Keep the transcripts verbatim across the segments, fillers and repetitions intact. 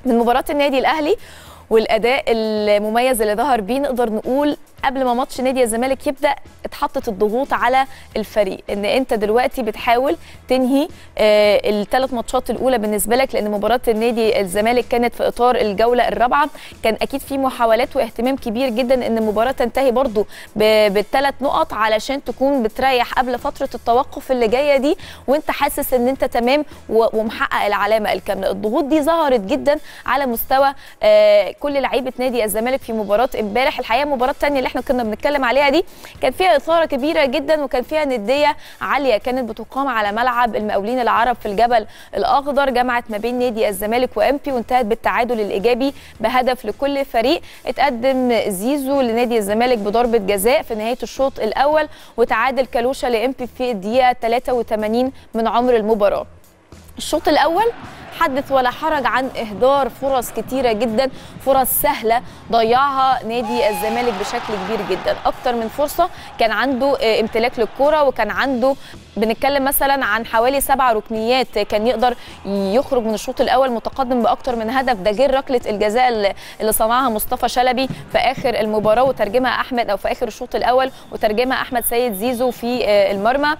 من مباراه النادي الاهلي والاداء المميز اللي ظهر بيه، نقدر نقول قبل ما ماتش نادي الزمالك يبدا اتحطت الضغوط على الفريق، ان انت دلوقتي بتحاول تنهي آه الثلاث ماتشات الاولى بالنسبه لك، لان مباراه النادي الزمالك كانت في اطار الجوله الرابعه. كان اكيد في محاولات واهتمام كبير جدا ان المباراه تنتهي برضو بالثلاث نقط علشان تكون بتريح قبل فتره التوقف اللي جايه دي، وانت حاسس ان انت تمام ومحقق العلامه الكامله. الضغوط دي ظهرت جدا على مستوى آه كل لعيبه نادي الزمالك في مباراه امبارح. الحقيقه المباراه الثانيه اللي احنا كنا بنتكلم عليها دي كان فيها اثاره كبيره جدا وكان فيها نديه عاليه كانت بتقام على ملعب المقاولين العرب في الجبل الاخضر، جمعت ما بين نادي الزمالك وامبي وانتهت بالتعادل الايجابي بهدف لكل فريق. اتقدم زيزو لنادي الزمالك بضربه جزاء في نهايه الشوط الاول، وتعادل كالوشا لامبي في الدقيقه ثلاثة وثمانين من عمر المباراه. الشوط الاول حدث ولا حرج عن اهدار فرص كتيره جدا، فرص سهله ضيعها نادي الزمالك بشكل كبير جدا. اكتر من فرصه كان عنده امتلاك للكره، وكان عنده بنتكلم مثلا عن حوالي سبع ركنيات كان يقدر يخرج من الشوط الاول متقدم باكتر من هدف، ده غير ركله الجزاء اللي صنعها مصطفى شلبي في اخر المباراه وترجمها احمد او في اخر الشوط الاول وترجمها احمد سيد زيزو في المرمى.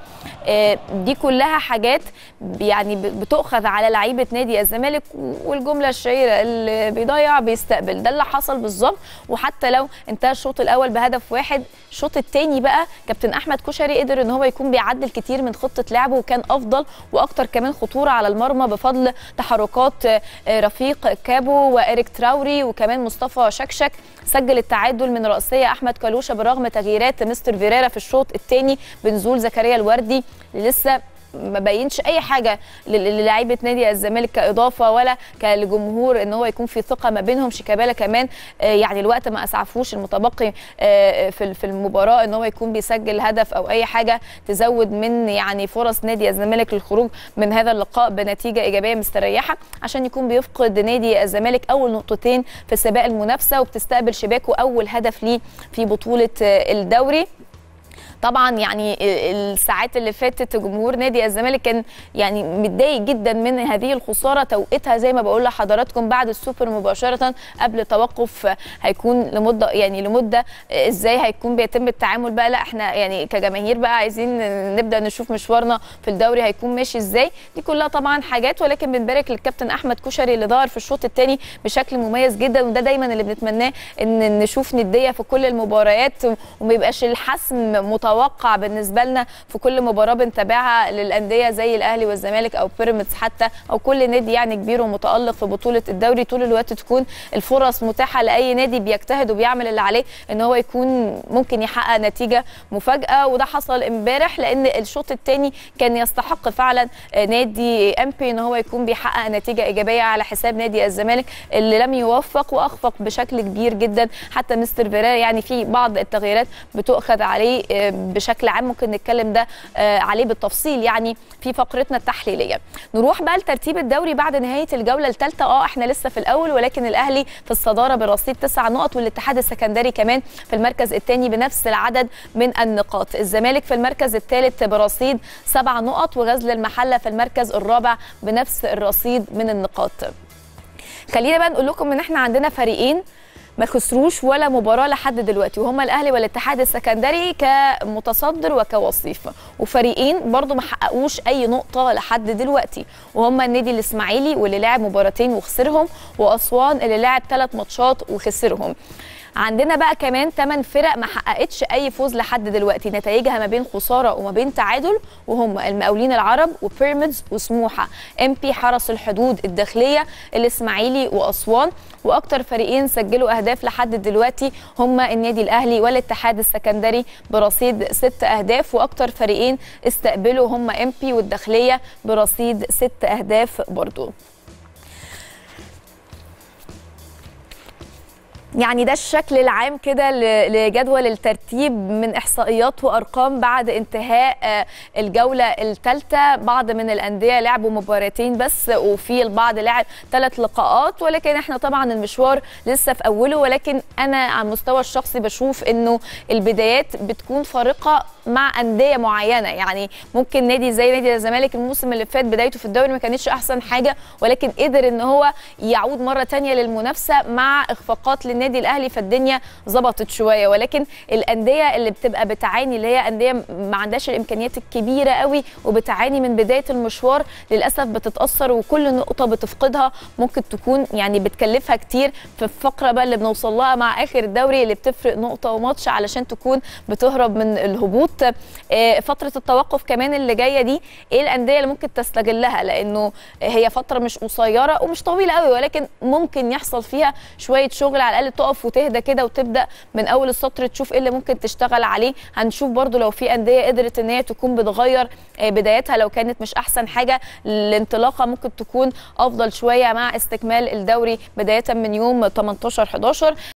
دي كلها حاجات يعني بتؤخذ على لعيبه نادي الزمالك، والجمله الشهيره اللي بيضيع بيستقبل، ده اللي حصل بالظبط. وحتى لو انتهى الشوط الاول بهدف واحد، الشوط الثاني بقى كابتن احمد كشري قدر ان هو يكون بيعدل كتير من خطه لعبه، وكان افضل واكتر كمان خطوره على المرمى بفضل تحركات رفيق كابو وإيريك تراوري وكمان مصطفى شكشك. سجل التعادل من رأسية احمد كالوشا برغم تغييرات مستر فيريرا في الشوط الثاني بنزول زكريا الوردي اللي لسه ما بينش اي حاجه للاعيبه نادي الزمالك كاضافه ولا كالجمهور ان هو يكون في ثقه ما بينهم. شيكابالا كمان يعني الوقت ما اسعفوش المتبقي في في المباراه ان هو يكون بيسجل هدف او اي حاجه تزود من يعني فرص نادي الزمالك للخروج من هذا اللقاء بنتيجه ايجابيه مستريحه، عشان يكون بيفقد نادي الزمالك اول نقطتين في سباق المنافسه وبتستقبل شباكه اول هدف ليه في بطوله الدوري. طبعا يعني الساعات اللي فاتت جمهور نادي الزمالك كان يعني متضايق جدا من هذه الخساره، توقيتها زي ما بقول لحضراتكم بعد السوبر مباشره قبل توقف هيكون لمده يعني لمده ازاي هيكون بيتم التعامل بقى. لا احنا يعني كجماهير بقى عايزين نبدا نشوف مشوارنا في الدوري هيكون ماشي ازاي. دي كلها طبعا حاجات، ولكن بنبارك للكابتن احمد كشري اللي ظهر في الشوط الثاني بشكل مميز جدا، وده دايما اللي بنتمناه ان نشوف نديه في كل المباريات وما يبقاش الحسم متوقع بالنسبه لنا في كل مباراه بنتابعها للانديه زي الاهلي والزمالك او بيراميدز حتى او كل نادي يعني كبير ومتالق في بطوله الدوري. طول الوقت تكون الفرص متاحه لاي نادي بيجتهد وبيعمل اللي عليه ان هو يكون ممكن يحقق نتيجه مفاجاه، وده حصل امبارح لان الشوط الثاني كان يستحق فعلا نادي امبي ان هو يكون بيحقق نتيجه ايجابيه على حساب نادي الزمالك اللي لم يوفق واخفق بشكل كبير جدا. حتى مستر فيريرا يعني في بعض التغييرات بتؤخذ عليه بشكل عام، ممكن نتكلم ده عليه بالتفصيل يعني في فقرتنا التحليليه. نروح بقى لترتيب الدوري بعد نهايه الجوله الثالثه. اه احنا لسه في الاول، ولكن الاهلي في الصداره برصيد تسع نقط، والاتحاد السكندري كمان في المركز الثاني بنفس العدد من النقاط. الزمالك في المركز الثالث برصيد سبع نقط، وغزل المحله في المركز الرابع بنفس الرصيد من النقاط. خلينا بقى نقول لكم ان احنا عندنا فريقين ما خسروش ولا مباراه لحد دلوقتي، وهما الاهلي والاتحاد السكندري كمتصدر وكوصيف، وفريقين برضو ما حققوش اي نقطه لحد دلوقتي، وهما النادي الاسماعيلي واللي لعب مباراتين وخسرهم، واسوان اللي لعب ثلاث ماتشات وخسرهم. عندنا بقى كمان ثمان فرق ما حققتش اي فوز لحد دلوقتي، نتائجها ما بين خساره وما بين تعادل، وهم المقاولين العرب وبيراميدز وسموحه، ام بي حرس الحدود، الداخليه، الاسماعيلي واسوان. واكتر فريقين سجلوا اهداف لحد دلوقتي هما النادي الاهلي والاتحاد السكندري برصيد ست اهداف، واكتر فريقين استقبلوا هما ام بي والداخليه برصيد ست اهداف برضو. يعني ده الشكل العام كده لجدول الترتيب من احصائيات وارقام بعد انتهاء الجوله الثالثه. بعض من الانديه لعبوا مباراتين بس، وفي البعض لعب ثلاث لقاءات، ولكن احنا طبعا المشوار لسه في اوله. ولكن انا على المستوى الشخصي بشوف انه البدايات بتكون فارقه مع انديه معينه. يعني ممكن نادي زي نادي الزمالك الموسم اللي فات بدايته في الدوري ما كانتش احسن حاجه، ولكن قدر ان هو يعود مره ثانيه للمنافسه مع اخفاقات للنادي الاهلي، فالدنيا ظبطت شويه. ولكن الانديه اللي بتبقى بتعاني، اللي هي انديه ما عندهاش الامكانيات الكبيره قوي وبتعاني من بدايه المشوار، للاسف بتتاثر، وكل نقطه بتفقدها ممكن تكون يعني بتكلفها كتير في الفقره بقى اللي بنوصل لها مع اخر الدوري، اللي بتفرق نقطه وماتش علشان تكون بتهرب من الهبوط. فتره التوقف كمان اللي جايه دي، ايه الانديه اللي ممكن تستغلها؟ لانه هي فتره مش قصيره ومش طويله قوي، ولكن ممكن يحصل فيها شويه شغل، على الاقل تقف وتهدى كده وتبدا من اول السطر تشوف ايه اللي ممكن تشتغل عليه. هنشوف برضو لو في انديه قدرت ان هي تكون بتغير بدايتها لو كانت مش احسن حاجه، الانطلاقه ممكن تكون افضل شويه مع استكمال الدوري بدايه من يوم تمنتاشر حداشر.